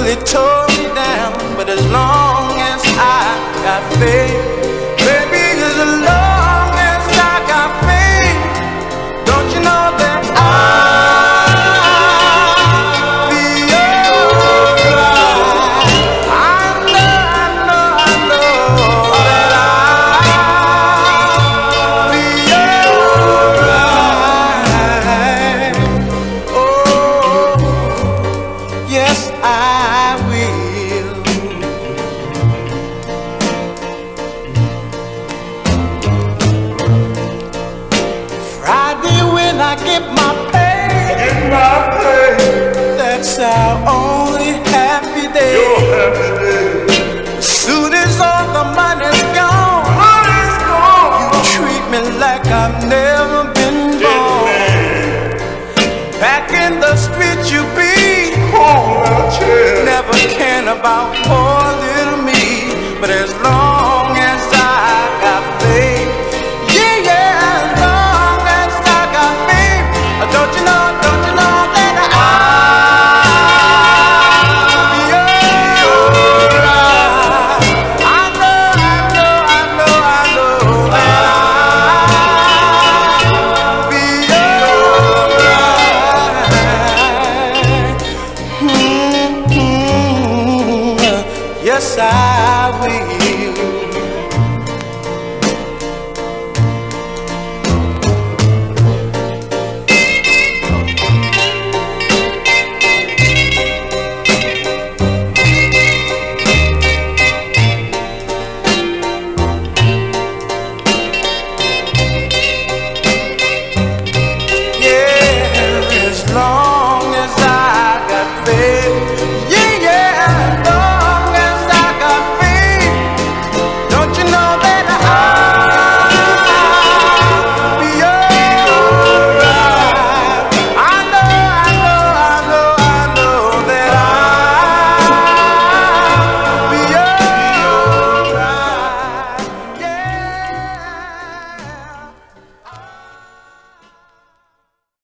really tore me down. But as long as I got faith, baby, as long as I got faith, don't you know that I'll be alright? I know that I'll be alright. Oh, yes, I will. Friday when I get my pay, that's our only happy day. As soon as all the money's gone, you treat me like I've never been born. Back in the street you be, never caring about